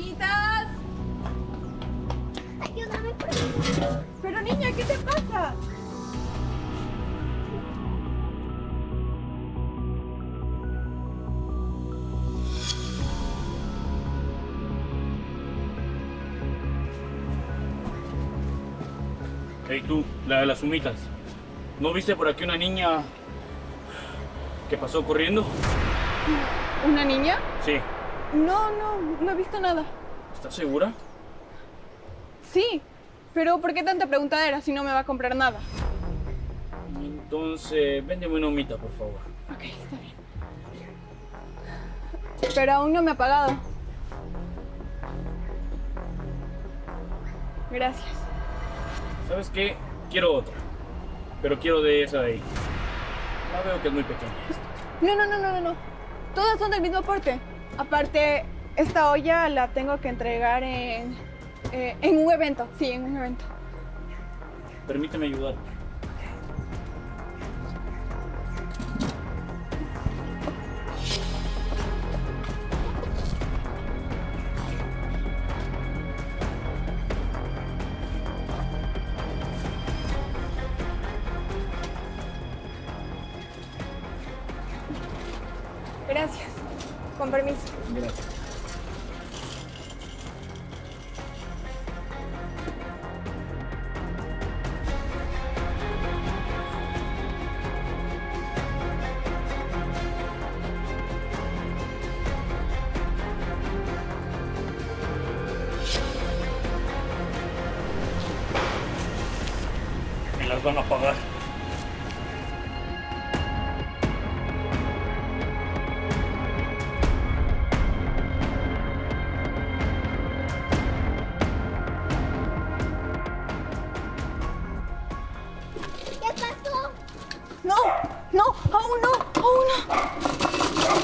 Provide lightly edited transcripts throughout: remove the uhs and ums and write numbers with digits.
Niñitas. Ayúdame, por favor. Pero niña, ¿qué te pasa? Hey tú, la de las humitas. ¿No viste por aquí una niña que pasó corriendo? ¿Una niña? Sí. No he visto nada. ¿Estás segura? Sí, pero ¿por qué tanta preguntadera si no me va a comprar nada? Entonces, véndeme una humita, por favor. Ok, está bien. Pero aún no me ha pagado. Gracias. ¿Sabes qué? Quiero otra. Pero quiero de esa de ahí. La veo que es muy pequeña. No. Todas son del mismo porte. Aparte, esta olla la tengo que entregar en un evento. Sí, en un evento. Permíteme ayudar. Gracias. Con permiso. Gracias. Me las van a pagar. ¿Qué pasó? Aún no.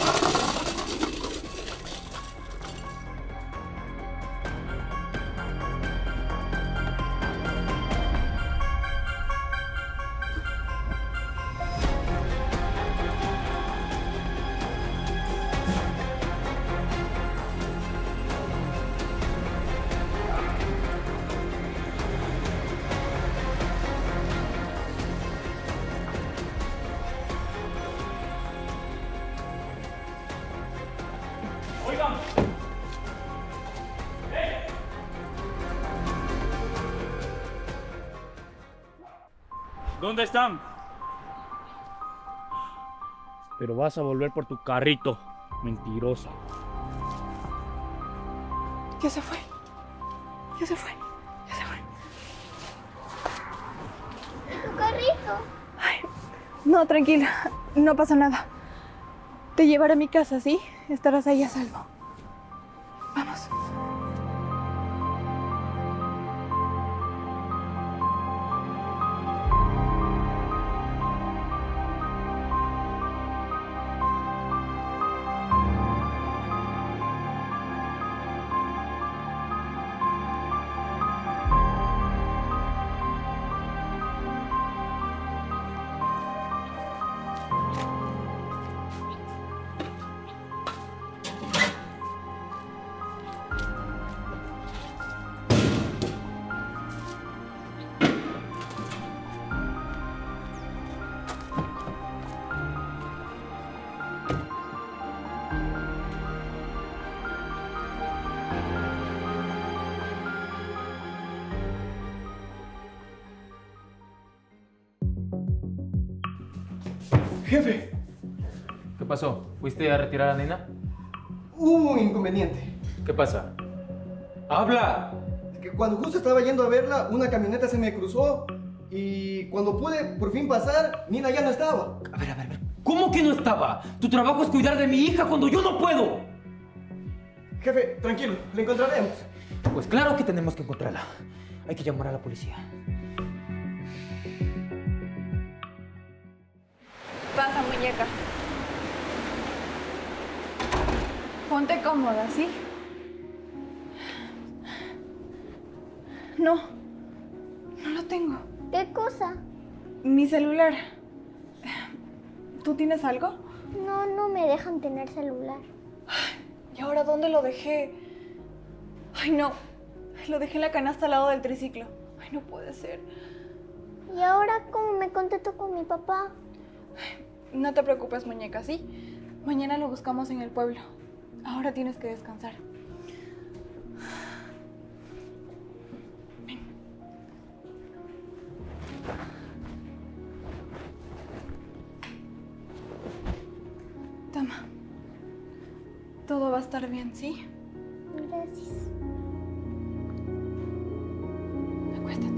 Oigan. ¿Dónde están? Pero vas a volver por tu carrito, mentirosa. Ya se fue. Tu carrito. Ay, no, tranquila. No pasa nada. Te llevaré a mi casa, ¿sí? Estarás ahí a salvo. Vamos. Jefe, ¿Qué pasó? ¿Fuiste a retirar a la nena? hubo un inconveniente. ¿Qué pasa? ¡Habla! Que cuando justo estaba yendo a verla, una camioneta se me cruzó y cuando pude por fin pasar, Nina ya no estaba. A ver. ¿Cómo que no estaba? Tu trabajo es cuidar de mi hija cuando yo no puedo. Jefe, tranquilo, la encontraremos. Pues claro que tenemos que encontrarla. Hay que llamar a la policía. Pasa, muñeca. Ponte cómoda, ¿sí? No lo tengo. ¿Qué cosa? Mi celular. ¿Tú tienes algo? No me dejan tener celular. ¿Y ahora dónde lo dejé? Ay, no. Lo dejé en la canasta al lado del triciclo. Ay, no puede ser. ¿Y ahora cómo me contesto con mi papá? No te preocupes, muñeca, ¿sí? Mañana lo buscamos en el pueblo. Ahora tienes que descansar. Ven. Toma. Todo va a estar bien, ¿sí? Gracias. Acuéstate.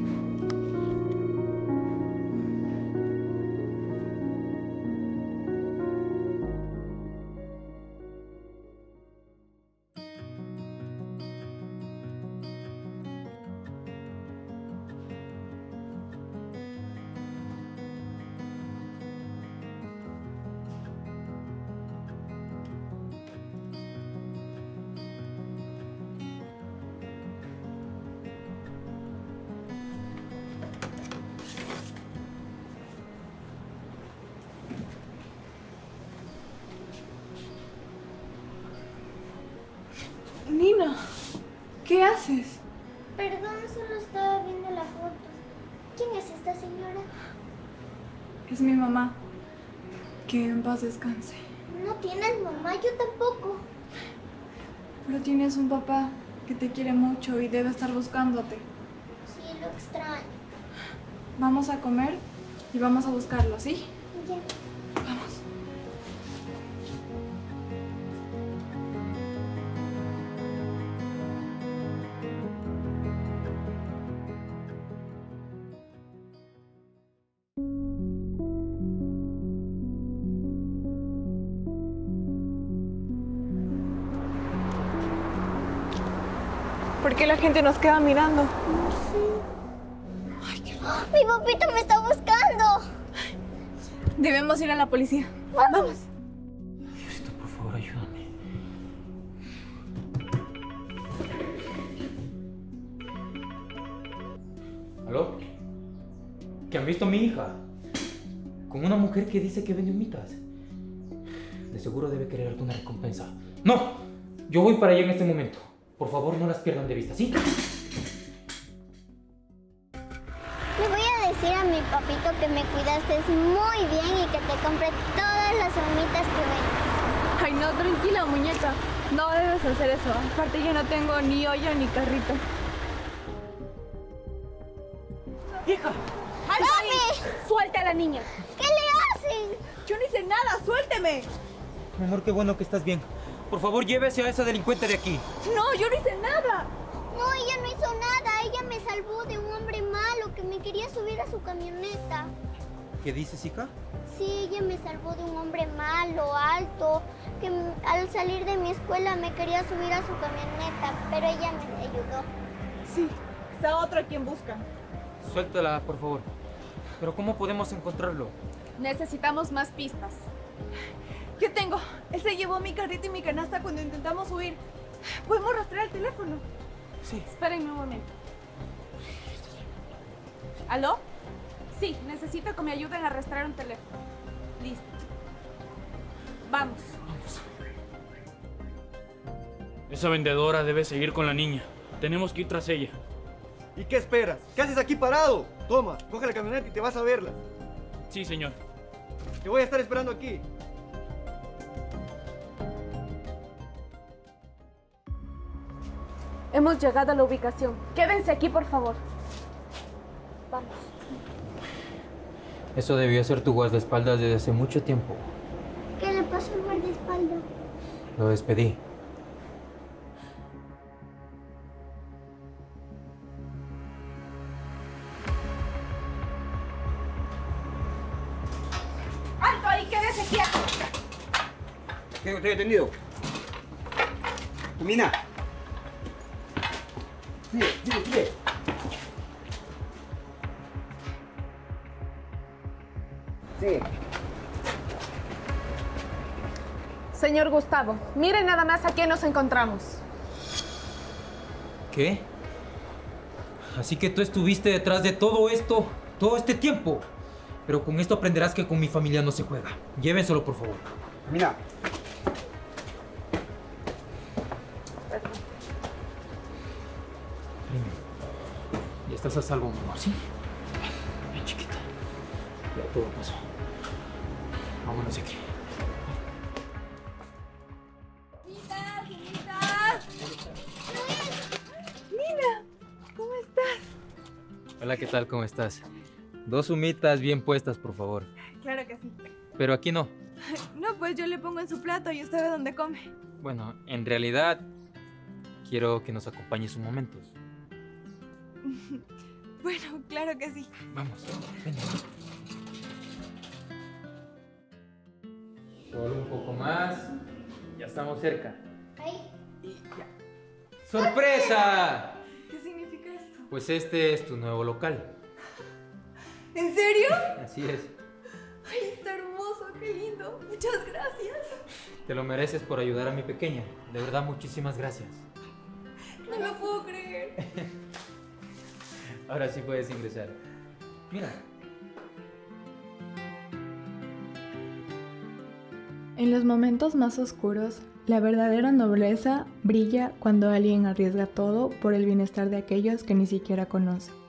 Nina, ¿qué haces? Perdón, solo estaba viendo la foto. ¿Quién es esta señora? Es mi mamá. Que en paz descanse. No tienes mamá, yo tampoco. Pero tienes un papá que te quiere mucho y debe estar buscándote. Sí, lo extraño. Vamos a comer y vamos a buscarlo, ¿sí? Ya. Vamos. ¿Por qué la gente nos queda mirando? No sé. Mi papito me está buscando. Debemos ir a la policía. Vamos. Diosito, por favor, ayúdame. ¿Aló? ¿Que han visto a mi hija? Con una mujer que dice que vende humitas. De seguro debe querer alguna recompensa. ¡No! Yo voy para allá en este momento. Por favor, no las pierdan de vista, ¿sí? Le voy a decir a mi papito que me cuidaste muy bien y que te compré todas las humitas que vendes. Ay, no, tranquila, muñeca. No debes hacer eso. Aparte, yo no tengo ni olla ni carrito. ¡Hija! ¡Ay, ¡Mami! ¡Suelta a la niña! ¿Qué le hacen? Yo no hice nada, suélteme. Mi amor, qué bueno que estás bien. Por favor, llévese a esa delincuente de aquí. No, yo no hice nada. No, ella no hizo nada. Ella me salvó de un hombre malo que me quería subir a su camioneta. ¿Qué dices, hija? Sí, ella me salvó de un hombre malo, alto, que al salir de mi escuela me quería subir a su camioneta, pero ella me ayudó. Sí, está otro a quien buscan. Suéltala, por favor. Pero ¿cómo podemos encontrarlo? Necesitamos más pistas. Yo tengo. Él se llevó mi carrito y mi canasta cuando intentamos huir. Podemos rastrear el teléfono. Sí. Espérenme un momento. ¿Aló? Sí, necesito que me ayuden a rastrear un teléfono. Listo. Vamos. Esa vendedora debe seguir con la niña. Tenemos que ir tras ella. ¿Y qué esperas? ¿Qué haces aquí parado? Toma, coge la camioneta y te vas a verla. Sí, señor. Te voy a estar esperando aquí. Hemos llegado a la ubicación. Quédense aquí, por favor. Vamos. Eso debió ser tu guardaespaldas desde hace mucho tiempo. ¿Qué le pasó al guardaespaldas? Lo despedí. ¡Alto ahí! ¡Quédese quieto! Estoy atendido. Camina. Sigue, sigue, sigue. Sigue. Señor Gustavo, mire nada más a quién nos encontramos. ¿Qué? Así que tú estuviste detrás de todo esto, todo este tiempo. Pero con esto aprenderás que con mi familia no se juega. Llévenselo, por favor. Camina. Dime. Ya estás a salvo, mi amor, ¿sí? Bien, chiquita. Ya todo pasó. Vámonos de aquí. Nina, ¿cómo estás? Hola, ¿qué tal? ¿Cómo estás? 2 humitas bien puestas, por favor. Claro que sí. Pero aquí no. No, pues yo le pongo en su plato y usted ve dónde come. Bueno, en realidad quiero que nos acompañes un momento. Bueno, claro que sí. Vamos, ven. Solo un poco más. Ya estamos cerca. Ay, Y ya. ¡Sorpresa! ¿Qué significa esto? Pues este es tu nuevo local. ¿En serio? Así es. Ay, está hermoso, qué lindo. Muchas gracias. Te lo mereces por ayudar a mi pequeña. De verdad, muchísimas gracias. No lo puedo creer. Ahora sí puedes ingresar. Mira. En los momentos más oscuros, la verdadera nobleza brilla cuando alguien arriesga todo por el bienestar de aquellos que ni siquiera conoce.